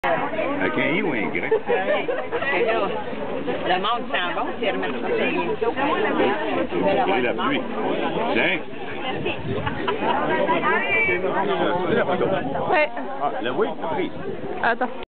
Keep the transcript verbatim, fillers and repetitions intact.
Avec un I ou un Y? Parce que là, le monde s'en va, puis remettre ça bientôt. Oui, la pluie. Tiens. Ouais. Ah, là, oui, t'as pris. Attends.